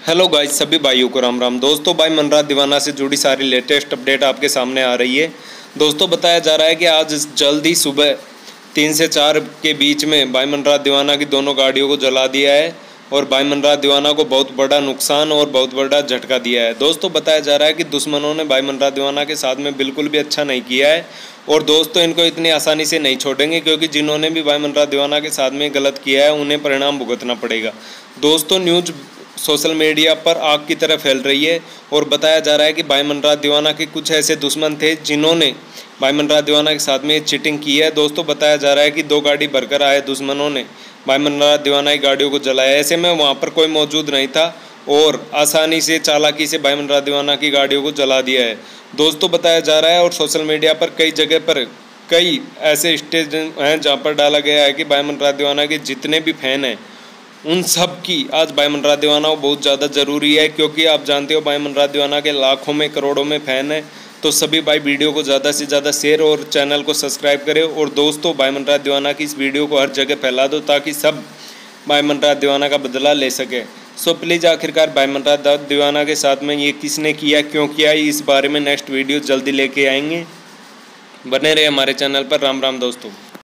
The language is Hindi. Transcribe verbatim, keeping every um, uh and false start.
हेलो गाइस, सभी भाइयों को राम राम। दोस्तों, भाई मनराज दीवाना से जुड़ी सारी लेटेस्ट अपडेट आपके सामने आ रही है। दोस्तों, बताया जा रहा है कि आज जल्द ही सुबह तीन से चार के बीच में भाई मनराज दीवाना की दोनों गाड़ियों को जला दिया है और भाई मनराज दीवाना को बहुत बड़ा नुकसान और बहुत बड़ा झटका दिया है। दोस्तों, बताया जा रहा है कि दुश्मनों ने भाई मनराज दीवाना के साथ में बिल्कुल भी अच्छा नहीं किया है और दोस्तों इनको इतनी आसानी से नहीं छोड़ेंगे, क्योंकि जिन्होंने भी भाई मनराज दीवाना के साथ में गलत किया है उन्हें परिणाम भुगतना पड़ेगा। दोस्तों, न्यूज़ सोशल मीडिया पर आग की तरह फैल रही है और बताया जा रहा है कि भाई मनराज दीवाना के कुछ ऐसे दुश्मन थे जिन्होंने भाई मनराज दीवाना के साथ में चीटिंग की है। दोस्तों, बताया जा रहा है कि दो गाड़ी भरकर आए दुश्मनों ने भाई मनराज दीवाना की गाड़ियों को जलाया। ऐसे में वहां पर कोई मौजूद नहीं था और आसानी से चालाकी से भाई मनराज दीवाना की गाड़ियों को जला दिया है। दोस्तों, बताया जा रहा है और सोशल मीडिया पर कई जगह पर कई ऐसे स्टेज हैं जहाँ पर डाला गया है कि भाई मनराज दीवाना के जितने भी फैन हैं उन सब की आज भाई मनराज दीवाना को बहुत ज़्यादा ज़रूरी है, क्योंकि आप जानते हो भाई मनराज दीवाना के लाखों में करोड़ों में फ़ैन है। तो सभी भाई वीडियो को ज़्यादा से ज़्यादा शेयर और चैनल को सब्सक्राइब करें और दोस्तों भाई मनराज दीवाना की इस वीडियो को हर जगह फैला दो ताकि सब भाई मनराज दीवाना का बदला ले सके। सो प्लीज़ आखिरकार भाई मनराज दीवाना के साथ में ये किसने किया, क्यों किया, इस बारे में नेक्स्ट वीडियो जल्दी लेके आएंगे। बने रहे हमारे चैनल पर। राम राम दोस्तों।